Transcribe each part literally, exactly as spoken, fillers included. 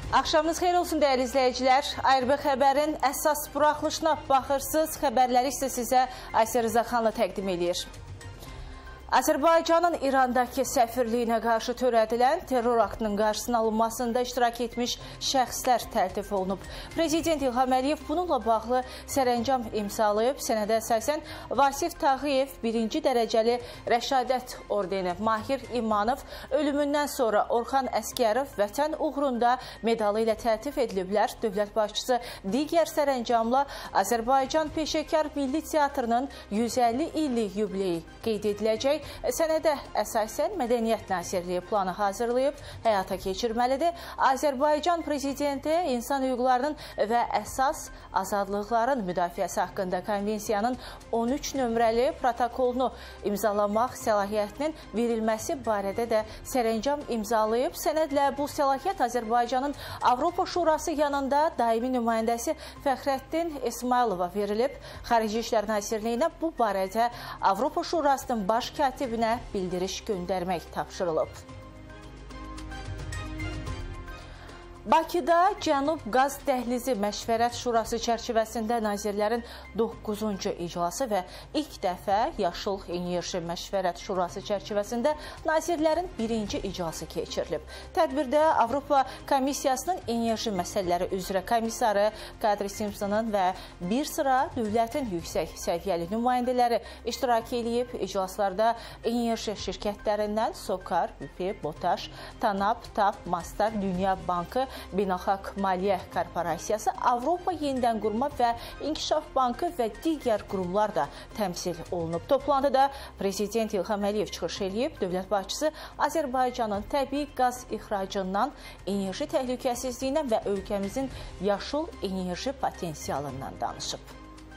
Axşamınız xeyir olsun dəyərli izləyicilər. A R B xəbərin əsas buraxılışına baxırsınız. Xəbərləri isə sizə Aysel Rızaxanla təqdim edir. Azərbaycanın İrandakı səfirliyinə qarşı törədilən terror aktının qarşısının alınmasında iştirak etmiş şəxslər təltif olunub. Prezident İlham Əliyev bununla bağlı sərəncam imzalayıb. Sənədə əsasən Vasif Tağıyev birinci dərəcəli rəşadət ordeni, Mahir İmanov ölümündən sonra Orxan Əskərov vətən uğrunda medalı ilə təltif ediliblər. Dövlət başçısı digər sərəncamla Azərbaycan Peşəkar Milli Teatrının yüz əlli illik yubileyi qeyd ediləcək. Sənədə əsasən Mədəniyyət Nazirliyi planı hazırlayıb, həyata keçirməlidir. Azərbaycan Prezidenti insan hüquqlarının və əsas azadlıqların müdafiəsi haqqında konvensiyanın on üç nömrəli protokolunu imzalamaq səlahiyyətinin verilməsi barədə də sərəncam imzalayıb. Sənədlə bu səlahiyyət Azərbaycanın Avropa Şurası yanında daimi nümayəndəsi Fəxrəddin İsmailova verilib. Xarici İşlər Nazirliyinə bu barədə Avropa Şurasının baş katibinə bildiriş göndərmək tapşırılıb. Bakıda Cənub Qaz Dəhlizi Məşvərət Şurası çərçivəsində Nazirlərin doqquzuncu iclası və ilk dəfə Yaşıl Enerji Məşvərət Şurası çərçivəsində Nazirlərin birinci iclası keçirilib. Tədbirdə Avropa Komissiyasının enerji məsələləri üzrə komissarı Kadri Simpsonun və bir sıra dövlətin yüksək səviyyəli nümayəndələri iştirak edib. İclaslarda enerji şirkətlərindən Sokar, Üpi, Botaş, Tanap, TAP, Mastar, Dünya Bankı, Beynəlxalq Maliyyə Korporasiyası, Avropa Yenidən Qurma və İnkişaf Bankı və digər qurumlar da təmsil olunub. Toplantıda Prezident İlham Əliyev çıxış edib, dövlət başçısı Azərbaycanın təbii qaz ixracından, enerji təhlükəsizliyindən və ölkəmizin yaşıl enerji potensialından danışıb.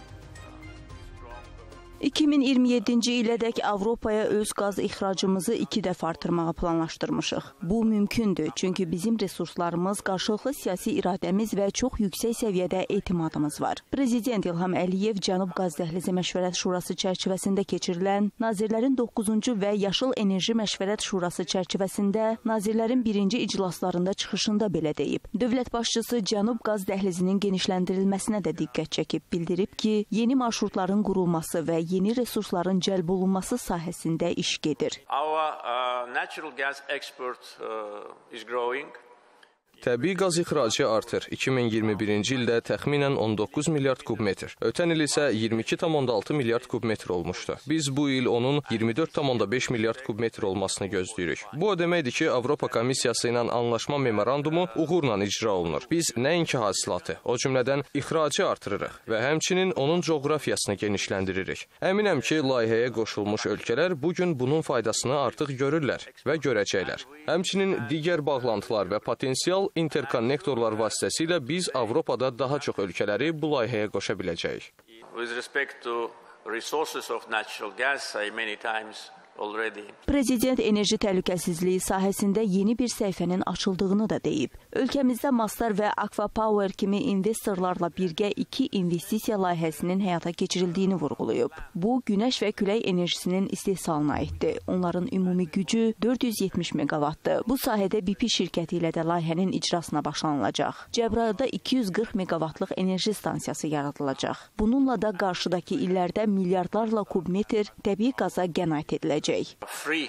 iki min iyirmi yeddinci ilədək Avropaya öz qaz ixracımızı iki dəfə artırmağı planlaşdırmışıq. Bu mümkündür, çünki bizim resurslarımız, qarşılıqlı siyasi iradəmiz və çox yüksək səviyyədə etimadımız var. Prezident İlham Əliyev Cənub Qaz Dəhlizi Məşvərət Şurası çərçivəsində keçirilən Nazirlərin doqquzuncu və Yaşıl Enerji Məşvərət Şurası çərçivəsində Nazirlərin birinci iclaslarında çıxışında belə deyib. Dövlət başçısı Cənub Qaz Dəhlizinin genişləndirilməsinə də diqqət çəkib, bildirib ki, yeni marşrutların qurulması və yeni resursların cəlb olunması sahəsində iş gedir. Our uh, natural gas export uh, is growing. Təbii qaz ixracı artır. iki min iyirmi birinci ildə təxminən on doqquz milyard kub metr. Ötən il isə iyirmi iki tam altı milyard kub metr olmuşdu. Biz bu il onun iyirmi dörd tam beş milyard kub metr olmasını gözləyirik. Bu o deməkdir ki, Avropa Komissiyası ilə anlaşma memorandumu uğurla icra olunur. Biz nəinki hasilatı, o cümlədən ixracı artırırıq və həmçinin onun coğrafiyasını genişləndiririk. Əminəm ki, layihəyə qoşulmuş ölkələr bugün bunun faydasını artıq görürlər və görəcəklər. Həmçinin digər bağlantılar və potensial interkonnektorlar vasitəsilə biz Avropada daha çox ölkələri bu layihəyə qoşa biləcəyik. With respect to resources of natural gas, I many times already. Prezident enerji təhlükəsizliyi sahəsində yeni bir səhifənin açıldığını da deyib. Ölkəmizdə Mastar və Aqua Power kimi investorlarla birgə iki investisiya layihəsinin həyata keçirildiyini vurğulayıb. Bu, günəş və külək enerjisinin istehsalına aiddir. Onların ümumi gücü dörd yüz yetmiş meqavatdır. Bu sahədə B P şirkəti ilə də layihənin icrasına başlanılacaq. Cəbrayılda iki yüz qırx meqavatlıq enerji stansiyası yaradılacaq. Bununla da qarşıdakı illərdə milyardlarla kubmetr təbii qaza qənaət ediləcək. Free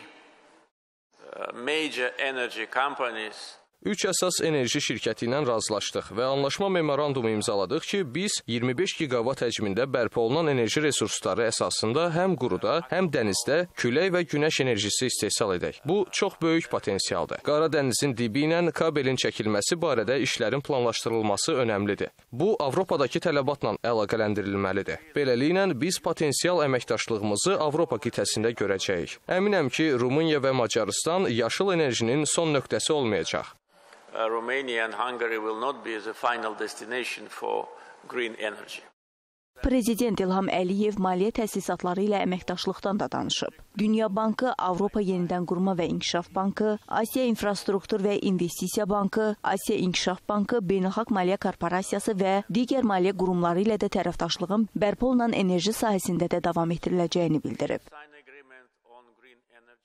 uh, major energy companies Üç əsas enerji şirkəti ilə razılaşdıq və anlaşma memorandumu imzaladıq ki, biz iyirmi beş giqavat həcmində bərpa olunan enerji resursları əsasında həm quruda, həm dənizdə külək və günəş enerjisi istehsal edək. Bu, çox böyük potensialdır. Qara dənizin dibi ilə kabelin çəkilməsi barədə işlərin planlaşdırılması önəmlidir. Bu, Avropadakı tələbatla əlaqələndirilməlidir. Beləliklə, biz potensial əməkdaşlığımızı Avropa qitəsində görəcəyik. Əminəm ki, Rumıniya və Macarıstan yaşıl enerjinin son nöqtəsi olmayacaq. Uh, Romania and Hungary will not be the final destination for green energy. Prezident İlham Əliyev maliyyə təsisatları ilə əməkdaşlıqdan da danışıb. Dünya Bankı, Avropa Yenidən Qurma və İnkişaf Bankı, Asiya İnfrastruktur və İnvestisiya Bankı, Asiya İnkişaf Bankı, Beynəlxalq Maliyyə Korporasiyası və digər maliyyə qurumları ilə də tərəfdaşlığın bərpa olunan enerji sahəsində də davam etdiriləcəyini bildirib.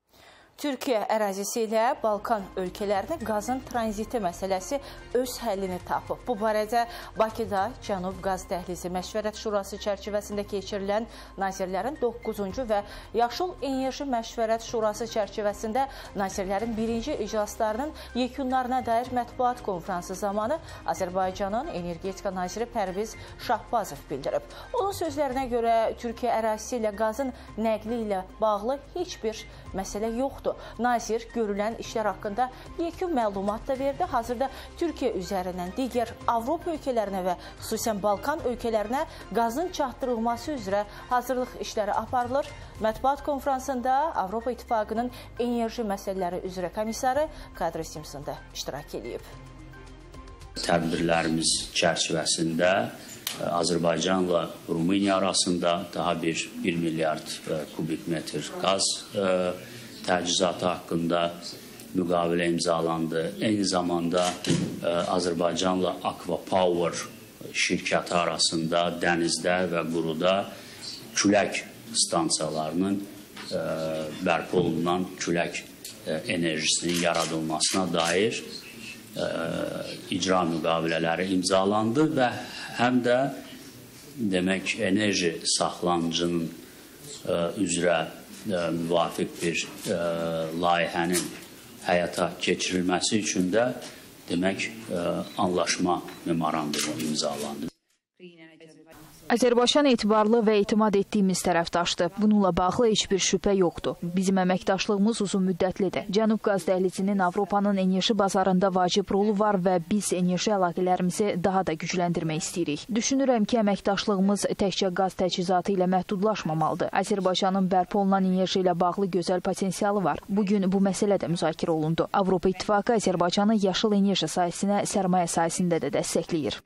Türkiyə ərazisi ilə Balkan ölkələrinə qazın tranziti məsələsi öz həllini tapıb. Bu barədə Bakıda Cənub Qaz Dəhlizi Məşvərət Şurası çərçivəsində keçirilən Nazirlərin doqquzuncu və Yaşıl Enerji Məşvərət Şurası çərçivəsində Nazirlərin birinci iclaslarının yekunlarına dair mətbuat konfransı zamanı Azərbaycanın Energetika Naziri Pərviz Şahbazov bildirib. Onun sözlərinə görə Türkiyə ərazisi ilə qazın nəqli ilə bağlı heç bir məsələ yoxdur. Nazir görülən işlər haqqında yekun məlumat da verdi. Hazırda Türkiyə üzərindən digər Avropa ölkələrinə və xüsusən Balkan ölkələrinə qazın çatdırılması üzrə hazırlıq işləri aparılır. Mətbuat konfransında Avropa İttifaqının enerji məsələləri üzrə komissarı Kadri Simpson da iştirak edib. Tədbirlərimiz çərçivəsində Azərbaycanla Rumıniya arasında daha bir bir milyard kubik metr qaz təchizatı haqqında müqavilə imzalandı. Eyni zamanda Azərbaycanla Aqua Power şirkəti arasında dənizdə və quruda külək stansiyalarının bərpa olunan külək enerjisinin yaradılmasına dair icra müqavilələri imzalandı və həm də demək enerji saxlanıcının üzrə müvafiq bir layihənin həyata keçirilməsi üçün də demək anlaşma memorandumu imzalandı. Azərbaycan etibarlı və etimad etdiyimiz tərəfdaşdır. Bununla bağlı heç bir şübhə yoxdur. Bizim əməkdaşlığımız uzun müddətlidir. Cənub Qaz Dəhlizinin Avropanın enerji bazarında vacib rolu var və biz enerji əlaqələrimizi daha da gücləndirmək istəyirik. Düşünürəm ki, əməkdaşlığımız təkcə qaz təchizatı ilə məhdudlaşmamalıdır. Azərbaycanın bərpa olunan enerji ilə bağlı gözəl potensialı var. Bugün bu məsələ də müzakirə olundu. Avropa İttifaqı Azərbaycanı yaşıl enerji sahəsinə sərmayə sahəsində də dəstəkləyir.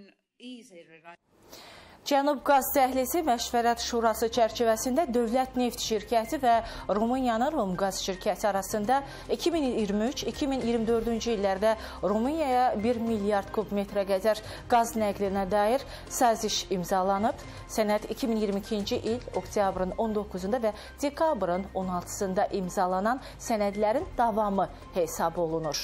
Cənub Qaz Dəhlizi Məşvərət Şurası çərçivəsində Dövlət Neft Şirkəti və Rumıniyanın Rumqaz şirkəti arasında iki min iyirmi üç iki min iyirmi dördüncü illərdə Rumuniyaya bir milyard kub metrə qədər qaz nəqlinə dair saziş imzalanıb. Sənəd iki min iyirmi ikinci il oktyabrın on doqquzunda və dekabrın on altısında imzalanan sənədlərin davamı hesab olunur.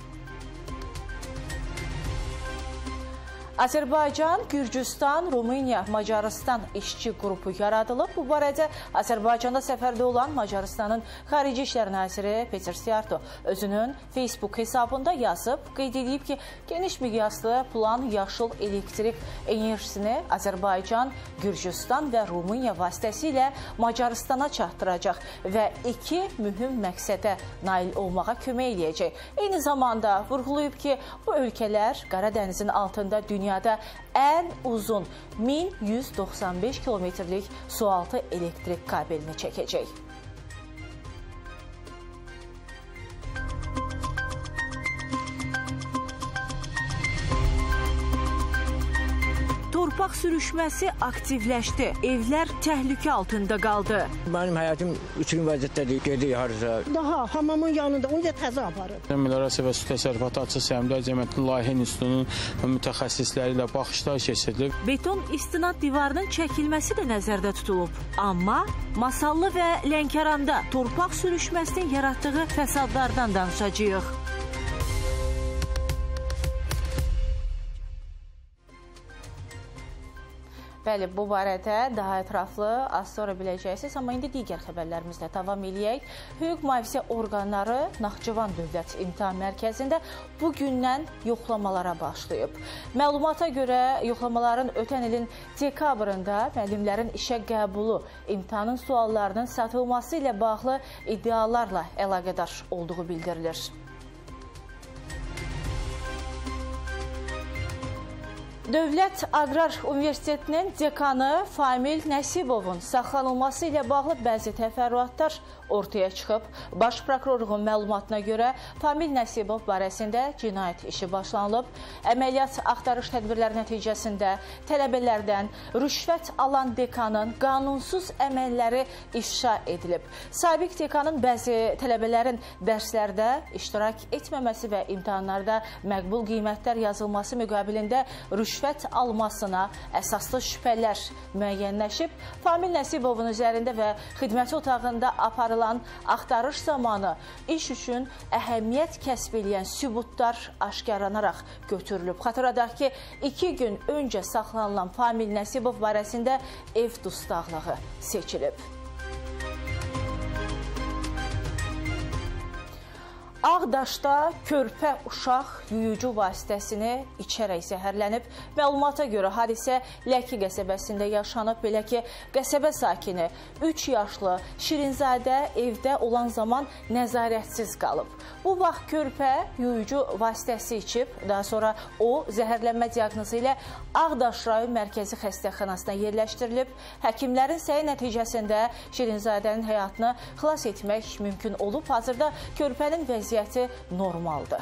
Azərbaycan, Gürcüstan, Rumıniya, Macarıstan işçi qrupu yaradılıb. Bu barədə Azərbaycanda səfərdə olan Macarıstanın Xarici İşlər Naziri Peter Siarto özünün Facebook hesabında yazıb. Qeyd edib ki, geniş miqyaslı plan yaşıl elektrik enerjisini Azərbaycan, Gürcüstan və Rumıniya vasitəsilə Macarıstana çatdıracaq və iki mühüm məqsədə nail olmağa kömək eləyəcək. Eyni zamanda vurğulayıb ki, bu ölkələr Qara dənizin altında dünya Dünyada ən uzun min yüz doxsan beş kilometrlik sualtı elektrik kabelini çəkəcək. Torpaq sürüşməsi aktivləşdi. Evlər təhlükə altında qaldı. Mənim həyatım üç gün vəziyyətdədir, gedir harca. Daha hamamın yanında, onu da təzə aparır. Meliorasiya və Su Təsərrüfatı Açıq Səhmdar Cəmiyyətinin Layihə İnstitutunun mütəxəssisləri ilə baxışlar keçirilib. Beton istinad divarının çəkilməsi də nəzərdə tutulub. Amma Masallı və Lənkəranda torpaq sürüşməsinin yaratdığı fəsadlardan danışacağıq. Bəli, bu barədə daha ətraflı az sonra biləcəksiniz, amma indi digər xəbərlərimizlə davam eləyək. Hüquq mühafizə orqanları Naxçıvan Dövlət İmtahan Mərkəzində bu gündən yoxlamalara başlayıb. Məlumata görə yoxlamaların ötən ilin dekabrında müəllimlərin işə qəbulu, imtahanın suallarının satılması ilə bağlı iddialarla əlaqədar olduğu bildirilir. Dövlət Aqrar Universitetinin dekanı Famil Nəsibovun saxlanılması ilə bağlı bəzi təfərrüatlar ortaya çıxıb. Baş prokurorluğun məlumatına görə Famil Nəsibov barəsində cinayət işi başlanılıb. Əməliyyat axtarış tədbirləri nəticəsində tələbələrdən rüşvət alan dekanın qanunsuz əməlləri ifşa edilib. Sabiq dekanın bəzi tələbələrin dərslərdə iştirak etməməsi və imtahanlarda məqbul qiymətlər yazılması müqabilində rüşvət rüşvət almasına əsaslı şübhələr müəyyənləşib. Famil Nəsibovun üzərində və xidməti otağında aparılan axtarış zamanı iş üçün əhəmiyyət kəsb edən sübutlar aşkarlanaraq götürülüb. Xatırladaq ki, iki gün öncə saxlanılan Famil Nəsibov barəsində ev dustaqlığı seçilib. Ağdaşda körpə uşaq yuyucu vasitəsini içərək zəhərlənib. Məlumata görə hadisə Ləki qəsəbəsində yaşanıb. Belə ki, qəsəbə sakini üç yaşlı Şirinzadə evdə olan zaman nəzarətsiz qalıb. Bu vaxt körpə yuyucu vasitəsi içib. Daha sonra o zəhərlənmə diaqnozu ilə Ağdaş rayon mərkəzi xəstəxanasına yerləşdirilib. Həkimlərin səyi nəticəsində Şirinzadənin həyatını xilas etmək mümkün olub. Hazırda körpənin vəziyyəti normaldır.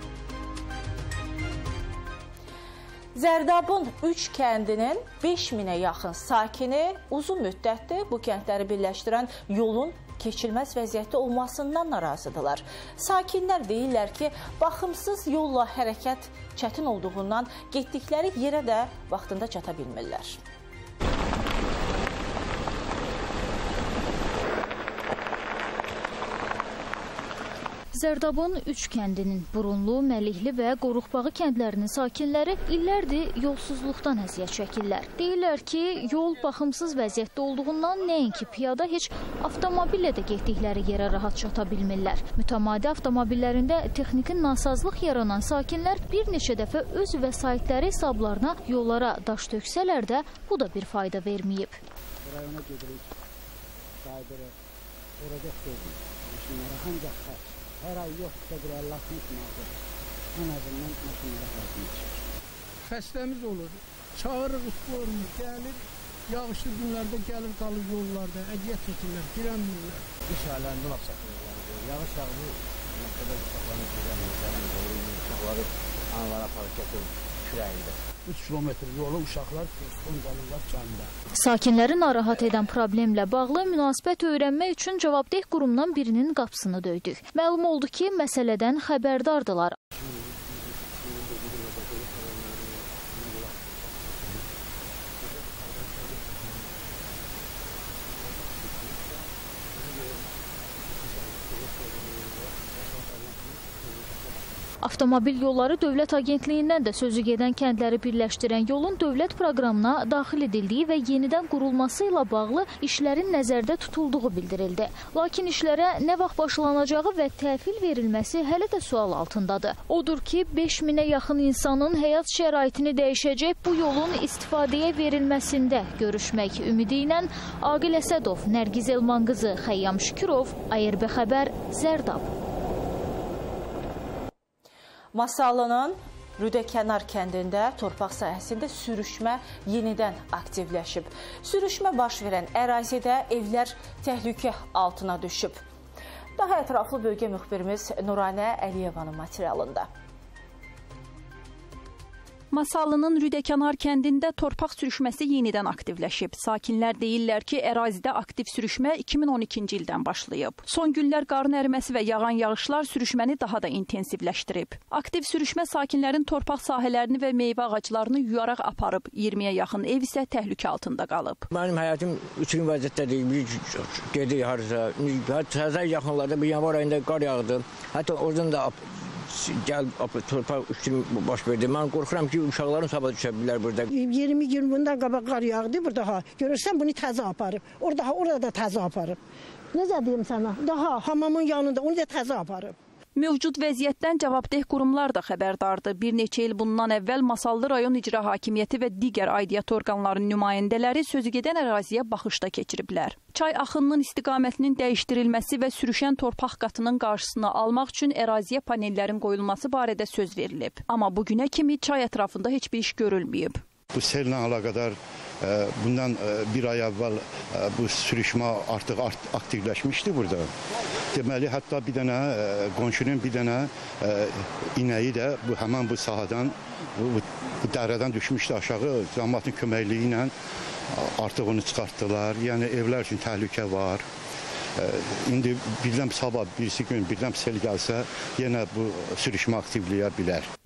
Zərdabın üç kəndinin beş minə yaxın sakini uzun müddətdir bu kəndləri birləşdirən yolun keçilməz vəziyyətdə olmasından narazıdırlar. Sakinlər deyirlər ki, baxımsız yolla hərəkət çətin olduğundan getdikləri yerə də vaxtında çata bilmirlər. Zərdabın üç kəndinin Burunlu, Məlikli və Qoruqbağı kəndlərinin sakinləri illərdir yolsuzluqdan əziyyət çəkirlər. Deyirlər ki, yol baxımsız vəziyyətdə olduğundan nəinki piyada, heç avtomobillə də getdikləri yerə rahat çata bilmirlər. Mütəmadi avtomobillərində texniki nasazlıq yaranan sakinlər bir neçə dəfə öz vəsaitləri hesablarına yollara daş töksələr də bu da bir fayda verməyib. Rayona gedirik, qayıdırıq, orada söyləyik, maşınlara ancaq qaç. Hər ay yoxsa bir əlli altmış manat ən azından maşınlara xərcini çıxır. Xəstəmiz olur, çağırırıq sporumuz, gəlir, yağışlı günlərdə gəlir qalır yollarda, əziyyət çəkirlər, girəmirlər. İş hallərində laf çəkirlər, yağış yağdı, nəqədə uşaqlarını girəmirlər, uşaqları analara aparıb gətirir kürəyində. üç kilometr yolu uşaqlar son qalırlar canında. Sakinləri narahat edən problemlə bağlı münasibət öyrənmək üçün cavabdeh qurumdan birinin qapısını döydük. Məlum oldu ki, məsələdən xəbərdardılar. Avtomobil yolları Dövlət Agentliyindən də sözü gedən kəndləri birləşdirən yolun dövlət proqramına daxil edildiyi və yenidən qurulması ilə bağlı işlərin nəzərdə tutulduğu bildirildi. Lakin işlərə nə vaxt başlanacağı və təhvil verilməsi hələ də sual altındadır. Odur ki, beş minə yaxın insanın həyat şəraitini dəyişəcək bu yolun istifadəyə verilməsində görüşmək ümidi ilə Aqil Əsədov, Nərgiz Elmanqızı, Xəyyam Şükürov, A R B Xəbər, Zərdab. Masalının Rüdəkənar kəndində torpaq sahəsində sürüşmə yenidən aktivləşib. Sürüşmə baş verən ərazidə evlər təhlükə altına düşüb. Daha ətraflı bölgə müxbirimiz Nuranə Əliyevanın materialında. Masalının Rüdəkənar kəndində torpaq sürüşməsi yenidən aktivləşib. Sakinlər deyirlər ki, ərazidə aktiv sürüşmə iki min on ikinci ildən başlayıb. Son günlər qarın əriməsi və yağan yağışlar sürüşməni daha da intensivləşdirib. Aktiv sürüşmə sakinlərin torpaq sahələrini və meyvə ağaclarını yuyaraq aparıb. iyirmiyə yaxın ev isə təhlükə altında qalıb. Mənim həyatım üçün vəziyyətdədir. Bir gedir harca. Təzə yaxınlarda bir yanvar ayında qar yağdı. Hətta oradan da gəl torpaq üstün baş verdi. Mən qorxuram ki, uşaqların sabah düşə bilər burada. iyirmi gün bundan qabaq qar yağdı burada ha. Görürsən bunu təzə aparıb. Orada orada da təzə aparıb. Necə deyim sənə? Daha hamamın yanında onu da təzə aparıb. Mövcud vəziyyətdən cavabdeh qurumlar da xəbərdardır. Bir neçə il bundan əvvəl Masallı rayon icra hakimiyyəti və digər aidiyyat orqanlarının nümayəndələri sözügedən əraziyə baxışda keçiriblər. Çay axınının istiqamətinin dəyişdirilməsi və sürüşən torpaq qatının qarşısını almaq üçün əraziyə panellərin qoyulması barədə söz verilib. Amma bugünə kimi çay ətrafında heç bir iş görülməyib. Bu sellə əlaqədar bundan bir ay əvvəl bu sürüşmə artıq aktivləşmişdi burada. Deməli, hətta bir dənə qonşunun bir dənə inəyi də bu həmən bu sahadan, bu, bu dərədən düşmüşdü aşağı. Cəmiyyətin köməkliyi ilə artıq onu çıxartdılar. Yəni evlər üçün təhlükə var. İndi birdən sabah birisi gün birdən sel gəlsə, yenə bu sürüşmə aktivləyə bilər.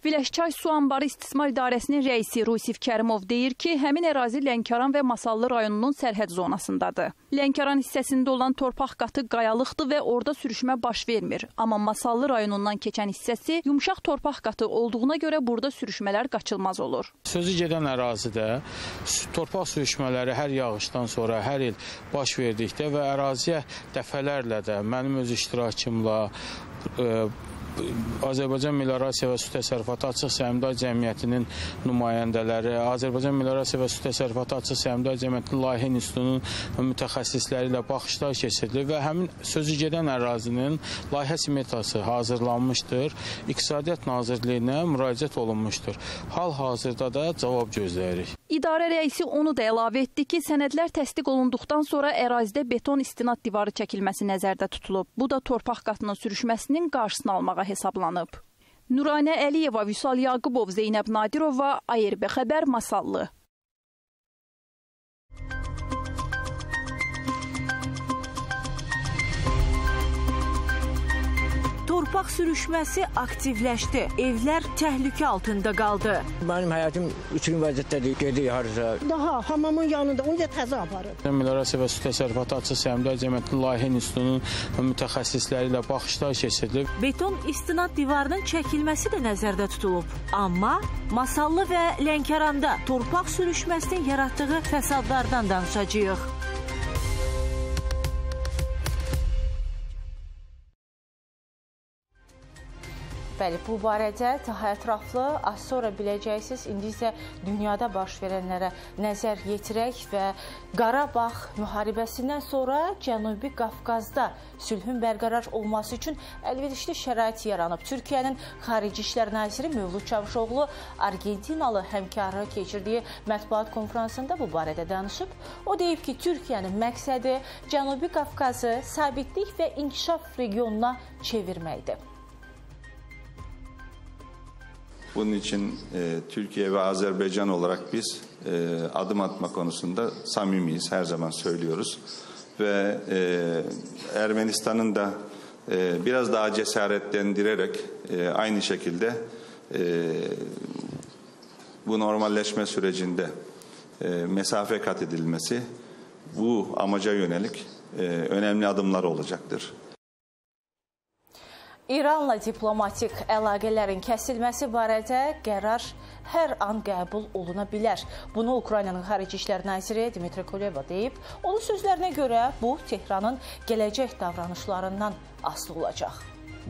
Viləşçay Su Anbarı İstismar İdarəsinin rəisi Rusif Kərimov deyir ki, həmin ərazi Lənkəran və Masallı rayonunun sərhəd zonasındadır. Lənkəran hissəsində olan torpaq qatı qayalıqdır və orada sürüşmə baş vermir. Amma Masallı rayonundan keçən hissəsi yumşaq torpaq qatı olduğuna görə burada sürüşmələr qaçılmaz olur. Sözü gedən ərazidə torpaq sürüşmələri hər yağışdan sonra hər il baş verdikdə və əraziyə dəfələrlə də mənim öz iştirakımla e, Azərbaycan Meliorasiya və Su Təsərrüfatı Açıq Səhmdar Cəmiyyətinin nümayəndələri, Azərbaycan Meliorasiya və Su Təsərrüfatı Açıq Səhmdar Cəmiyyətinin Layihə İnstitutunun mütəxəssisləri ilə baxışlar keçirilir və həmin sözü gedən ərazinin layihə smetası hazırlanmışdır. İqtisadiyyat Nazirliyinə müraciət olunmuşdur. Hal-hazırda da cavab gözləyirik. İdarə rəisi onu da əlavə etdi ki, sənədlər təsdiq olunduqdan sonra ərazidə beton istinad divarı çəkilməsi nəzərdə tutulub. Bu da torpaq qatının sürüşməsinin qarşısını almağa hesablanıb. Nuranə Əliyeva, Vüsal Yaqubov, Zeynəb Nadirova, A R B Xəbər, Masallı. Torpaq sürüşməsi aktivləşdi. Evlər təhlükə altında qaldı. Mənim həyatım üçün vəziyyətdədir, gedir harca. Daha hamamın yanında, onu da təzə aparır. Meliorasiya və Su Təsərrüfatı Açıq Səhmdar Cəmiyyətinin Layihə İnstitutunun mütəxəssisləri ilə baxışlar keçirilir. Beton istinad divarının çəkilməsi də nəzərdə tutulub. Amma Masallı və Lənkəranda torpaq sürüşməsinin yaratdığı fəsadlardan danışacağıq. Bəli, bu barədə daha ətraflı az sonra biləcəksiniz. İndi isə dünyada baş verənlərə nəzər yetirək və Qarabağ müharibəsindən sonra Cənubi Qafqazda sülhün bərqərar olması üçün əlverişli şərait yaranıb. Türkiyənin Xarici İşlər Naziri Mövlud Çavuşoğlu Argentinalı həmkarı keçirdiyi mətbuat konferansında bu barədə danışıb. O deyib ki, Türkiyənin məqsədi Cənubi Qafqazı sabitlik və inkişaf regionuna çevirməkdir. Bunun için e, Türkiye ve Azerbaycan olarak biz e, adım atma konusunda samimiyiz, her zaman söylüyoruz. Ve e, Ermenistan'ın da e, biraz daha cesaretlendirerek e, aynı şekilde e, bu normalleşme sürecinde e, mesafe kat edilmesi bu amaca yönelik e, önemli adımlar olacaktır. İranla diplomatik əlaqələrin kəsilməsi barədə qərar hər an qəbul oluna bilər. Bunu Ukraynanın Xarici İşlər Naziri Dmitri Kuleba deyib. Onun sözlərinə görə bu Tehranın gələcək davranışlarından asılı olacaq.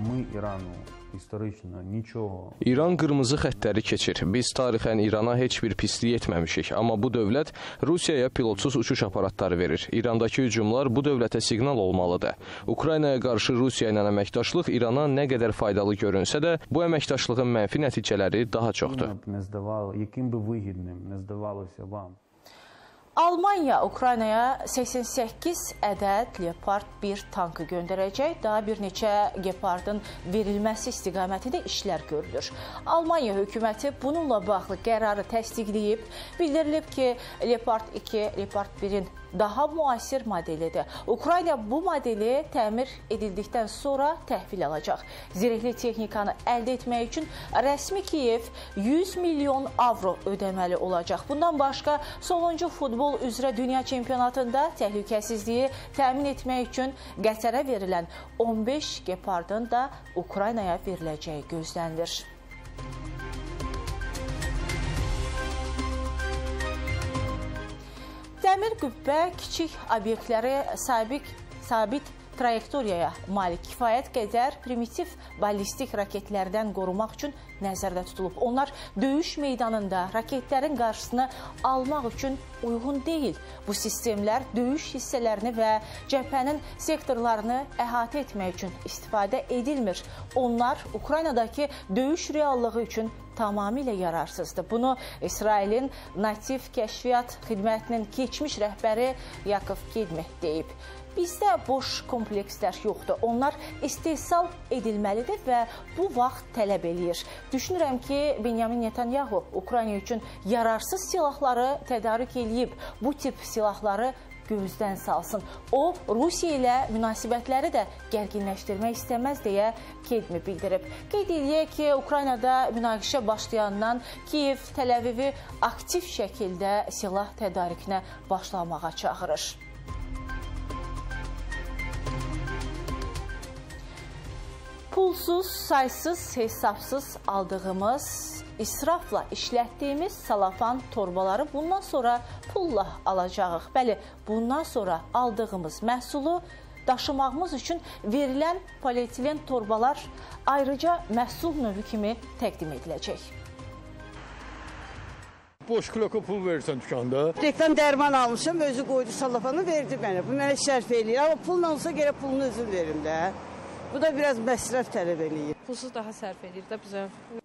İran qırmızı xəttləri keçir. Biz tarixən İrana heç bir pislik etməmişik. Amma bu dövlət Rusiyaya pilotsuz uçuş aparatları verir. İrandakı hücumlar bu dövlətə siqnal olmalıdır. Ukraynaya qarşı Rusiya ilə əməkdaşlıq İrana nə qədər faydalı görünsə də, bu əməkdaşlığın mənfi nəticələri daha çoxdur. Almanya Ukraynaya səksən səkkiz ədəd Leopard bir tankı göndərəcək. Daha bir neçə Gepardın verilməsi istiqamətində işlər görülür. Almanya hökuməti bununla bağlı qərarı təsdiqləyib. Bildirilib ki, Leopard iki, Leopard birin daha müasir modelidir. Ukrayna bu modeli təmir edildikdən sonra təhvil alacaq. Zirehli texnikanı əldə etmək üçün rəsmi Kiyev yüz milyon avro ödəməli olacaq. Bundan başqa sonuncu futbol üzrə dünya çempionatında təhlükəsizliyi təmin etmək üçün Qətərə verilən on beş Gepardın da Ukraynaya veriləcəyi gözlənilir. Dəmir qübbə kiçik obyektləri sabit, sabit trayektoriyaya malik kifayət qədər primitiv ballistik raketlərdən qorumaq üçün nəzərdə tutulub. Onlar döyüş meydanında raketlərin qarşısını almaq üçün uyğun deyil. Bu sistemlər döyüş hissələrini və cəbhənin sektorlarını əhatə etmək üçün istifadə edilmir. Onlar Ukraynadakı döyüş reallığı üçün tamamilə yararsızdır. Bunu İsrailin Nativ Kəşfiyyat Xidmətinin keçmiş rəhbəri Yakov Kedmi deyib. Bizdə boş komplekslər yoxdur. Onlar istehsal edilməlidir və bu vaxt tələb eləyir. Düşünürəm ki, Benyamin Netanyahu Ukrayna üçün yararsız silahları tədarük eləyib. Bu tip silahları gözdən salsın. O, Rusiya ilə münasibətləri də gərginləşdirmək istəməz deyə Kedmi bildirib. Qeyd edək ki, Ukraynada münaqişə başlayandan Kiyev Təl-Əvivi aktiv şəkildə silah tədarükünə başlamağa çağırır. Pulsuz, saysız, hesabsız aldığımız, israfla işlətdiyimiz salafan torbaları bundan sonra pulla alacağıq. Bəli, bundan sonra aldığımız məhsulu daşımağımız üçün verilən polietilen torbalar ayrıca məhsul növü kimi təqdim ediləcək. Boş kloka pul verirsən dükanda. Reklam dərman almışım, özü qoydu salafanı verdi mənə. Bu mənə şərf eləyir, amma pulla olsa gərək pulunu özün verim də. Bu da biraz məsrəf tələb eləyir. Pulsuz daha sərf edir də bizə.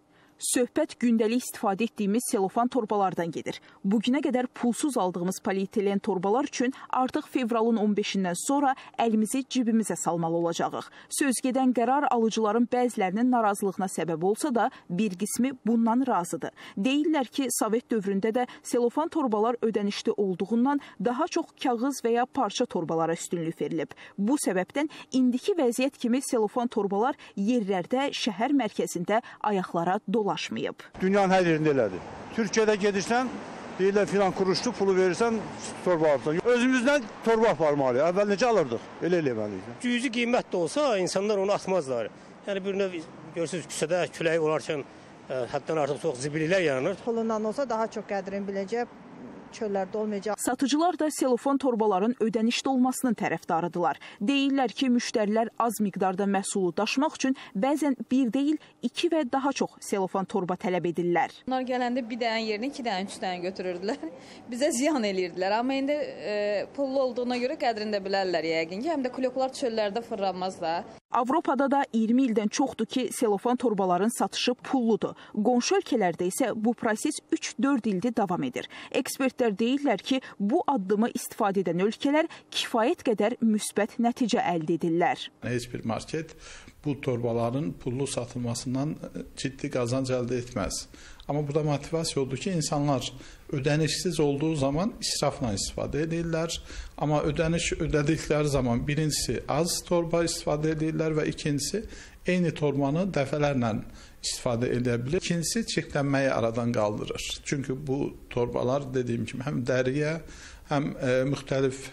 Söhbət gündəlik istifadə etdiyimiz selofan torbalardan gedir. Bugünə qədər pulsuz aldığımız polietilen torbalar üçün artıq fevralın on beşindən sonra əlimizi cibimizə salmalı olacağıq. Sözgedən qərar alıcıların bəzilərinin narazılığına səbəb olsa da bir qismi bundan razıdır. Deyirlər ki, Sovet dövründə də selofan torbalar ödənişli olduğundan daha çox kağız və ya parça torbalara üstünlük verilib. Bu səbəbdən indiki vəziyyət kimi selofan torbalar yerlərdə, şəhər mərkəzində ayaqlara dolaşır. Ulaşmayıb. Dünyanın hər yerində elədir. Türkiyədə gedirsən, deyirlər filan kuruşlu pulu verirsən, torba alırsan. Özümüzdən torba aparmalı. Əvvəl necə alırdıq? Elə eləməliyik. Cüzi qiymət də olsa, insanlar onu atmazlar. Yəni bir növ görürsünüz küçədə küləyi olarkən həddən artıq çox zibililər yanır. Pulundan olsa daha çox qədrin biləcək. Çöllərdə olmayacaq. Satıcılar da selofan torbaların ödənişli olmasının tərəfdarıdırlar. Deyirlər ki, müştərilər az miqdarda məhsulu daşımaq üçün bəzən bir deyil, iki və daha çox selofan torba tələb edirlər. Onlar gələndə bir dənə yerini iki dənə, üç dənə götürürdülər. Bizə ziyan eləyirdilər. Amma indi e, pullu olduğuna görə qədrində bilərlər yəqin ki, həm də kuloklar çöllərdə fırlanmaz da. Avropada da iyirmi ildən çoxdur ki, selofan torbaların satışı pulludur. Qonşu ölkələrdə isə bu proses üç dörd ildir davam edir. Ekspertlər deyirlər ki, bu addımı istifadə edən ölkələr kifayət qədər müsbət nəticə əldə edirlər. Heç bir market bu torbaların pullu satılmasından ciddi qazanc əldə etməz. Amma burada motivasiya odur ki, insanlar ödənişsiz olduğu zaman israfla istifadə edirlər. Amma ödəniş ödədikləri zaman birincisi az torba istifadə edirlər və ikincisi eyni torbanı dəfələrlə istifadə edə bilir. İkincisi çirklənməyi aradan qaldırır. Çünki bu torbalar dediyim kimi həm dəriyə, həm e, müxtəlif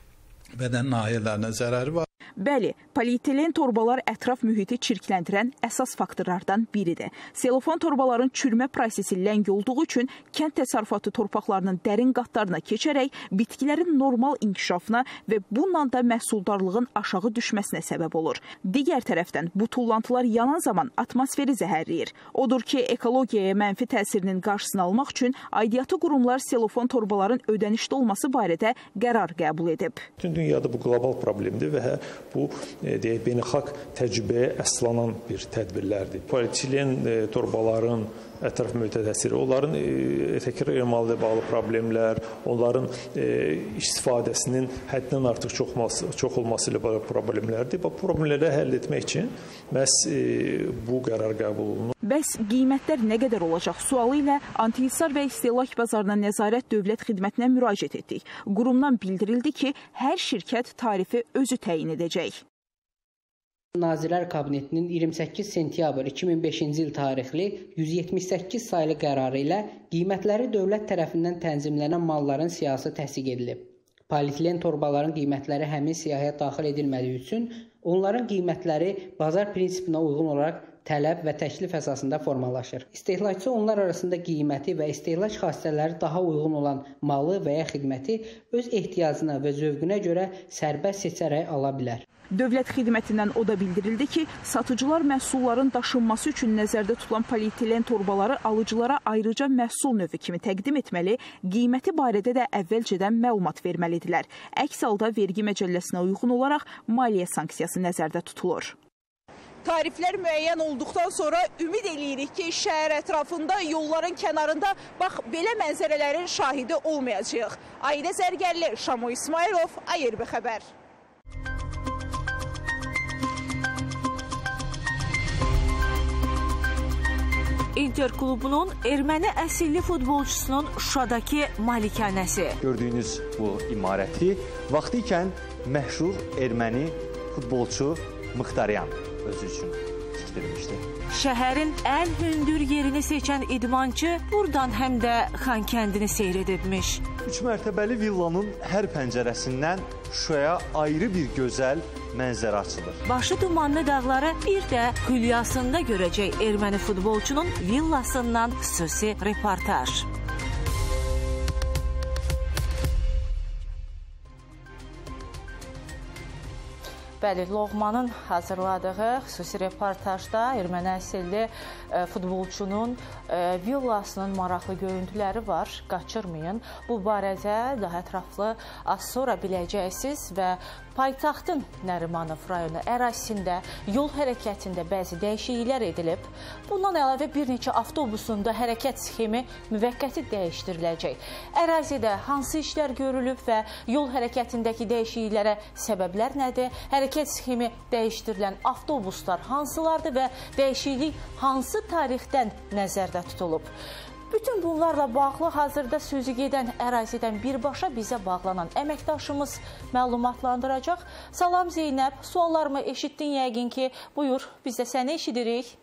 bədən nahiyələrinə zərəri var. Bəli, polietilen torbalar ətraf mühiti çirkləndirən əsas faktorlardan biridir. Selofan torbaların çürümə prosesi ləng olduğu üçün kənd təsərrüfatı torpaqlarının dərin qatlarına keçərək bitkilərin normal inkişafına və bununla da məhsuldarlığın aşağı düşməsinə səbəb olur. Digər tərəfdən bu tullantılar yanan zaman atmosferi zəhərləyir. Odur ki, ekologiyaya mənfi təsirinin qarşısını almaq üçün aidiyyatı qurumlar selofan torbaların ödənişli olması barədə qərar qəbul edib. Bütün dünyada bu qlobal problemdir və bu e, deyək, beynəlxalq təcrübəyə əslanan bir tədbirlərdir. Polietilen e, torbaların ətraf mühitə təsiri, onların e, təkrar emalı ilə bağlı problemlər, onların e, istifadəsinin həddən artıq çox, çox olması ilə bağlı problemlərdir. Bu problemləri həll etmək üçün məhz e, bu qərar qəbul olunur. Bəs qiymətlər nə qədər olacaq sualı ilə Antihisar və İstehlak Bazarına Nəzarət Dövlət Xidmətinə müraciət etdik. Qurumdan bildirildi ki, hər şirkət tarifi özü təyin edəcək. Nazirlər Kabinetinin iyirmi səkkiz sentyabr iki min beşinci il tarixli yüz yetmiş səkkiz saylı qərarı ilə qiymətləri dövlət tərəfindən tənzimlənən malların siyahısı təsdiq edilib. Polietilen torbaların qiymətləri həmin siyahıya daxil edilmədiyi üçün onların qiymətləri bazar prinsipinə uyğun olaraq tələb və təklif əsasında formalaşır. İstehlakçı onlar arasında qiyməti və istehlak xassələri daha uyğun olan malı və ya xidməti öz ehtiyacına və zövqünə görə sərbəst seçərək ala bilər. Dövlət xidmətindən o da bildirildi ki, satıcılar məhsulların daşınması üçün nəzərdə tutulan polietilen torbaları alıcılara ayrıca məhsul növü kimi təqdim etməli, qiyməti barədə də əvvəlcədən məlumat verməlidirlər. Əks halda vergi məcəlləsinə uyğun olaraq maliyyə sanksiyası nəzərdə tutulur. Tariflər müəyyən olduqdan sonra ümid eləyirik ki, şəhər ətrafında, yolların kənarında bax belə mənzərələrin şahidi olmayacaq. Aidə Zərgərli, Şamo İsmailov, A Y R B xəbər. Inter klubunun erməni əsilli futbolçusunun Şuşadakı malikanəsi. Gördüyünüz bu imarəti vaxtı ikən məşhur erməni futbolçu Mıxtaryan özü üçün tikdirmişdi. Şəhərin ən hündür yerini seçən idmançı buradan həm də Xankəndini seyr edibmiş. Üç mərtəbəli villanın hər pəncərəsindən Şuşaya ayrı bir gözəl mənzərə açılır. Başı dumanlı dağları bir də hülyasında görəcək erməni futbolçunun villasından xüsusi reportaj. Bəli, Loğmanın hazırladığı xüsusi reportajda erməni əsilli e, futbolçunun e, villasının maraqlı görüntüləri var. Qaçırmayın. Bu barədə daha ətraflı az sonra biləcəksiniz və paytaxtın Nərimanov rayonu ərazisində yol hərəkətində bəzi dəyişikliklər edilib. Bundan əlavə bir neçə avtobusunda hərəkət sxemi müvəqqəti dəyişdiriləcək. Ərazidə hansı işlər görülüb və yol hərəkətindəki dəyişikliklərə səbəblər nədir? Hərəkət sxemi dəyişdirilən avtobuslar hansılardır və dəyişiklik hansı tarixdən nəzərdə tutulub? Bütün bunlarla bağlı hazırda sözü gedən ərazidən birbaşa bizə bağlanan əməkdaşımız məlumatlandıracaq. Salam Zeynəb, suallarımı eşitdin yəqin ki, buyur, biz də səni eşidirik.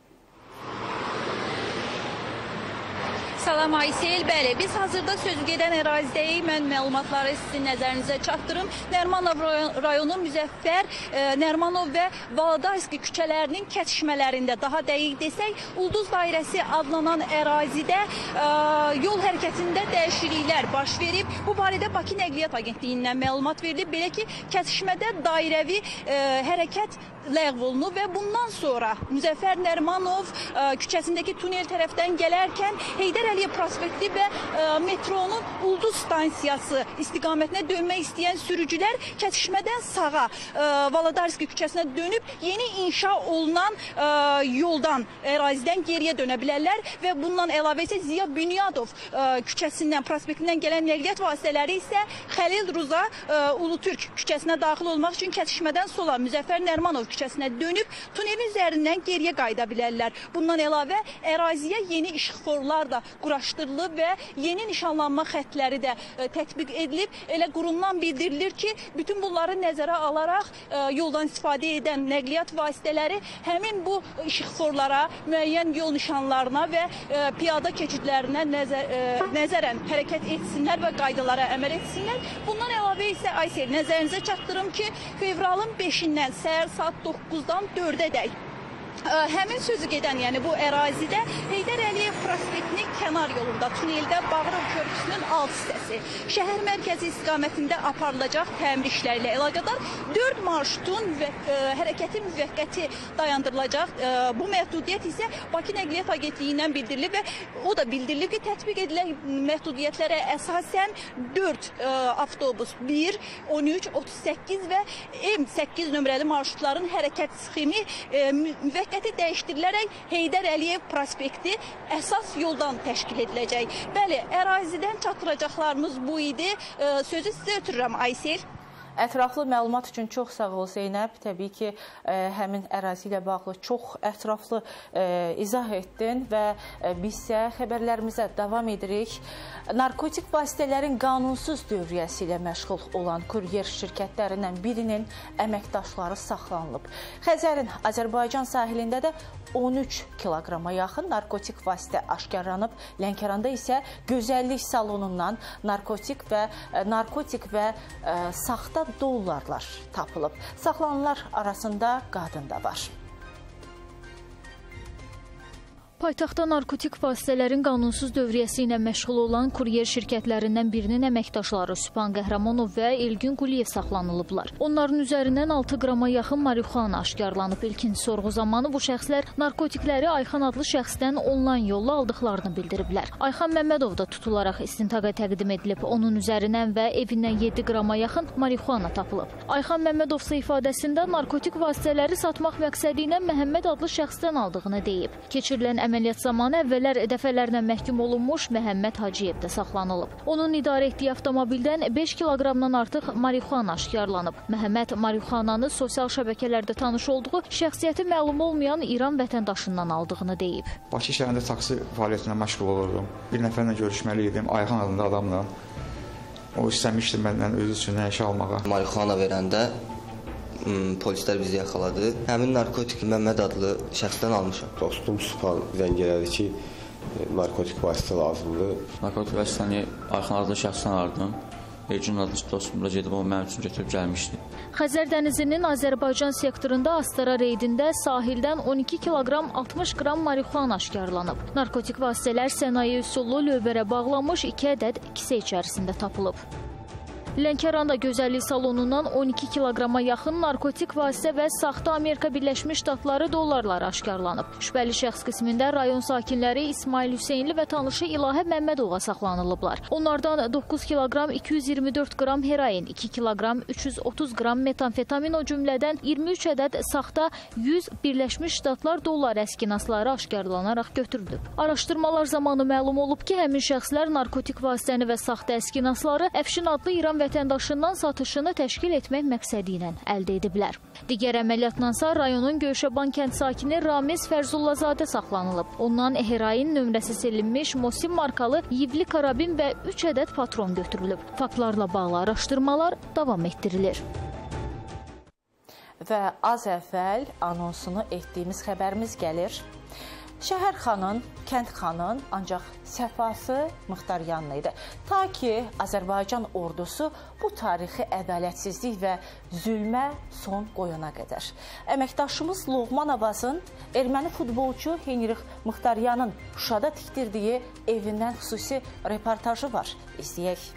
Salam Aysel, bəli, biz hazırda sözü gedən ərazidəyik. Mən məlumatları sizin nəzərinizə çatdırım. Nərimanov rayonu Müzəffər, e, Nərimanov və Valadarski küçələrinin kəsişmələrində, daha dəqiq desək, Ulduz dairəsi adlanan ərazidə e, yol hərəkətində dəyişikliklər baş verib. Bu barədə Bakı Nəqliyyat Agentliyindən məlumat verilib. Belə ki, kəsişmədə dairəvi e, hərəkət ləğv olunub və bundan sonra Müzəffər Nərimanov e, küçəsindəki tunel tərəfdən gələrkən Heydər Əliyev prospekti və e, metronun Ulduz stansiyası istiqamətinə dönmək istəyən sürücülər kəsişmədən sağa e, Valadarski küçəsinə dönüb yeni inşa olunan e, yoldan, ərazidən geriyə dönə bilərlər və bundan əlavə isə Ziya Bünyadov e, küçəsindən, prospektindən gələn nəqliyyat vasitələri isə Xəlil Ruza e, Ulutürk küçəsinə daxil olmaq üçün kəsişmədən sola Müzəffər Nərimanov küçəsinə dönüb tunelin üzərindən geriyə qayıda bilərlər. Bundan əlavə əraziyə yeni işıqforlar da quraşdırılıb və yeni nişanlanma xəttləri də e, tətbiq edilib. Elə qurumdan bildirilir ki, bütün bunları nəzərə alaraq e, yoldan istifadə edən nəqliyyat vasitələri həmin bu işıqforlara, müəyyən yol nişanlarına və e, piyada keçidlərinə nəzər, e, nəzərən hərəkət etsinlər və qaydalara əməl etsinlər. Bundan əlavə isə Aysel, nəzərinizə çatdırım ki, fevralın beşindən səhər saat doqquzdan dördədək həmin sözü gedən, yəni bu ərazidə Heydər Əliyev prospektinin kənar yolunda, tuneldə Bağırov körpüsünün alt hissəsi, şəhər mərkəzi istiqamətində aparılacaq təmir işləri ilə əlaqədar dörd marşrutun və ə, hərəkəti müvəqqəti dayandırılacaq. Ə, bu məhdudiyyət isə Bakı Nəqliyyat Agentliyindən bildirilib və o da bildirilib ki, tətbiq edilən məhdudiyyətlərə əsasən dörd ə, avtobus, bir, on üç, otuz səkkiz və M səkkiz nömrəli marşrutların hərəkət sxemi ə, müvəqqəti dəyişdirilərək Heydər Əliyev prospekti əsas yoldan təşkil ediləcək. Bəli, ərazidən çatdıracaqlarımız bu idi. Sözü sizə ötürürəm, Aysel. Ətraflı məlumat üçün çox sağ ol Zeynəb. Təbii ki, ə, həmin ərazi ilə bağlı çox ətraflı ə, izah etdin və ə, biz isə xəbərlərimizə davam edirik. Narkotik vasitələrin qanunsuz dövriyyəsi ilə məşğul olan kuryer şirkətlərindən birinin əməkdaşları saxlanılıb. Xəzərin Azərbaycan sahilində də on üç kiloqrama yaxın narkotik vasitə aşkarlanıb. Lənkəranda isə gözəllik salonundan narkotik və narkotik və ə, saxta dollarlar tapılıb. Saxlananlar arasında qadın da var. Paytaxtda narkotik vasitələrin qanunsuz dövriyyəsi ilə məşğul olan kuryer şirkətlərindən birinin əməkdaşları Sübhan Qəhrəmanov və Elgün Quliyev saxlanılıblar. Onların üzərindən altı qrama yaxın marixuana aşkarlanıb. İlkin sorğu zamanı bu şəxslər narkotikləri Ayxan adlı şəxsdən onlayn yolla aldıqlarını bildiriblər. Ayxan Məmmədov da tutularaq istintaqa təqdim edilib. Onun üzərindən və evindən yeddi qrama yaxın marixuana tapılıb. Ayxan Məmmədov isə ifadəsində narkotik vasitələri satmaq məqsədi ilə Məhəmməd adlı şəxsdən aldığını deyib. Keçirilən əməliyyat əməliyyat zamanı əvvəllər dəfələrlə məhkum olunmuş Məhəmməd Hacıyev də saxlanılıb. Onun idarə etdiyi avtomobildən beş kiloqramdan artıq marixuana aşkarlanıb. Məhəmməd marixuananı sosial şəbəkələrdə tanış olduğu, şəxsiyyəti məlum olmayan İran vətəndaşından aldığını deyib. Bakı şəhərində taksi fəaliyyətinə məşğul olurdum. Bir nəfərlə görüşməli idim, Ayxan adında adamla. O istəmişdi məndən özü üçün nə işə almağa. Marixuana verəndə polislər bizi yaxaladı. Həmin narkotik Məmməd adlı şəxsdən almışam. Dostum Supan zəng elədi ki, narkotik vasitə lazımdır. Narkotik vasitəni Ayxan adlı şəxsdən aldım. Ercün adlı dostumla gedib o mənim üçün götürüb gəlmişdi. Xəzər dənizinin Azərbaycan sektorunda Astara reydində sahildən on iki kiloqram altmış qram marixuana aşkarlanıb. Narkotik vasitələr sənaye üsullu lövbərə bağlanmış iki ədəd kisə içərisində tapılıb. Lənkəranda gözəllik salonundan on iki kiloqrama yaxın narkotik vasitə və saxta Amerika Birləşmiş Ştatları dollarları aşkarlanıb. Şübhəli şəxs qismində rayon sakinləri İsmail Hüseynli və tanışı İlahə Məmmədova saxlanılıblar. Onlardan doqquz kiloqram iki yüz iyirmi dörd qram heroin, iki kiloqram üç yüz otuz qram metamfetamin, o cümlədən iyirmi üç ədəd saxta yüz Birləşmiş Ştatlar dolları əskinasları aşkarlanaraq götürülüb. Araşdırmalar zamanı məlum olub ki, həmin şəxslər narkotik vasitəni və saxta əskinasları Əfşin adlı İran vətəndaşından satışını təşkil etmək məqsədi ilə əldə ediblər. Digər əməliyyatdansa rayonun Göyşəban kənd sakini Ramiz Fərzullazadə saxlanılıb. Ondan heroin nömrəsi silinmiş Mosim markalı yivli karabin və üç ədəd patron götürülüb. Faktlarla bağlı araşdırmalar davam etdirilir. Və az əvvəl anonsunu etdiyimiz xəbərimiz gəlir. Şəhərxanın, kəndxanın ancaq səfası Muxtaryanlı idi. Ta ki, Azərbaycan ordusu bu tarixi ədalətsizlik və zülmə son qoyana qədər. Əməkdaşımız Loğman Avazın erməni futbolçu Henrix Muxtaryanın Şuşada tikdirdiyi evindən xüsusi reportajı var. İzləyək.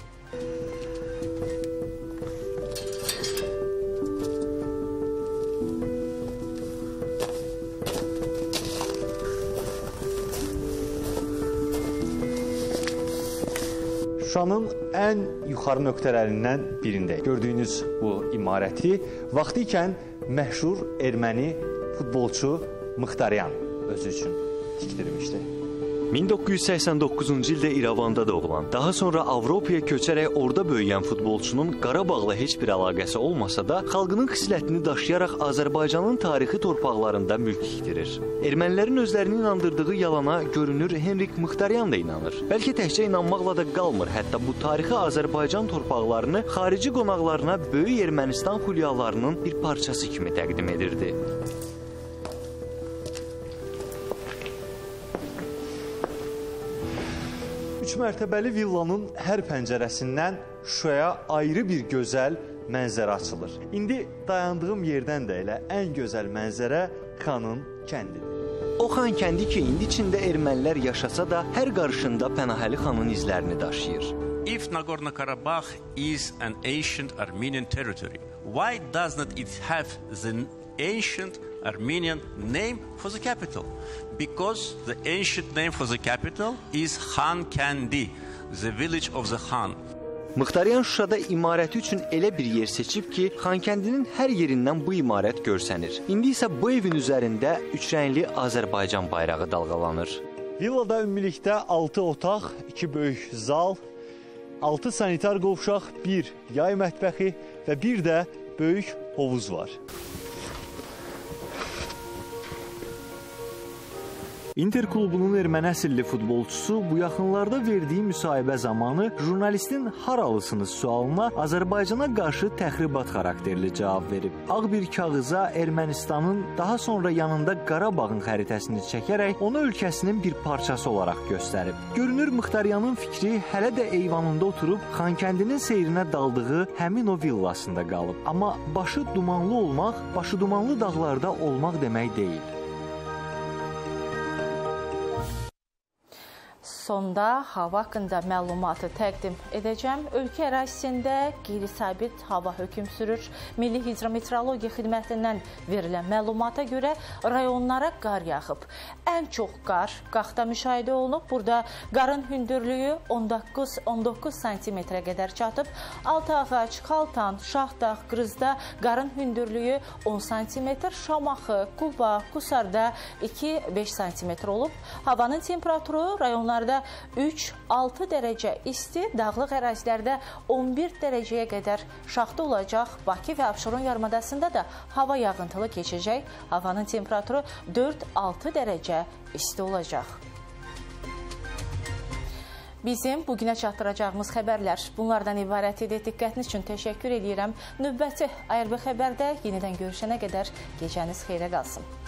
Şuşanın ən yuxarı nöqtələrindən birində gördüyünüz bu imarəti vaxtı ikən məşhur erməni futbolçu Muxtaryan özü üçün tikdirmişdi. min doqquz yüz səksən doqquzuncu ildə İrəvanda doğulan, daha sonra Avropaya köçərək orada böyüyən futbolçunun Qarabağla heç bir əlaqəsi olmasa da, xalqının xislətini daşıyaraq Azərbaycanın tarixi torpaqlarında mülk tikdirir. Ermənilərin özlərini inandırdığı yalana görünür Henrix Muxtaryan da inanır. Bəlkə təkcə inanmaqla da qalmır, hətta bu tarixi Azərbaycan torpaqlarını xarici qonaqlarına böyük Ermənistan xülyalarının bir parçası kimi təqdim edirdi. Üç mərtəbəli villanın hər pəncərəsindən Şuşaya ayrı bir gözəl mənzərə açılır. İndi dayandığım yerdən də elə ən gözəl mənzərə Xanın kəndidir. O Xan kəndi ki, indi içində ermənilər yaşasa da, hər qarışında Pənahəli Xanın izlərini daşıyır. If Nagorno-Karabakh is an ancient Armenian territory, why does not it have the ancient Armenian name for the capital? Because the ancient name for the capital is Xankəndi, the village of the Khan. Muxtaryan Şuşada imarəti üçün elə bir yer seçib ki, Xankəndinin hər yerindən bu imarət görsənir. İndi isə bu evin üzərində üçrəngli Azərbaycan bayrağı dalğalanır. Villada ümumilikdə altı otaq, iki böyük zal, altı sanitar qovşaq, bir yay mətbəxi və bir də böyük hovuz var. Inter klubunun erməni əsilli futbolçusu bu yaxınlarda verdiyi müsahibə zamanı jurnalistin haralısınız sualına Azərbaycana qarşı təxribat xarakterli cavab verib. Ağ bir kağıza Ermənistanın daha sonra yanında Qarabağın xəritəsini çəkərək onu ölkəsinin bir parçası olaraq göstərib. Görünür Muxtaryanın fikri hələ də eyvanında oturub Xankəndinin seyrinə daldığı həmin o villasında qalıb. Amma başı dumanlı olmaq, başı dumanlı dağlarda olmaq demək deyil. sonda hava haqqında məlumatı təqdim edəcəm. Ölkə ərazisində qeyri-sabit hava hökm sürür. Milli Hidrometeorologiya Xidmətindən verilən məlumata görə rayonlara qar yağıb. Ən çox qar Qaxda müşahidə olunub. Burada qarın hündürlüyü on doqquz on doqquz santimetrə qədər çatıb. Altıağac, Xaltan, Şahdağ, Qrızda qarın hündürlüyü on santimetr, Şamaxı, Quba, Qusarda iki beş santimetr olub. Havanın temperaturu rayonlarda üç altı dərəcə isti, dağlıq ərazilərdə on bir dərəcəyə qədər şaxta olacaq. Bakı və Abşeron yarımadasında da hava yağıntılı keçəcək. Havanın temperaturu dörd altı dərəcə isti olacaq. Bizim bugünə çatdıracağımız xəbərlər bunlardan ibarət idi. Diqqətiniz üçün təşəkkür edirəm. Növbəti A R B xəbərdə yenidən görüşənə qədər gecəniz xeyrə qalsın.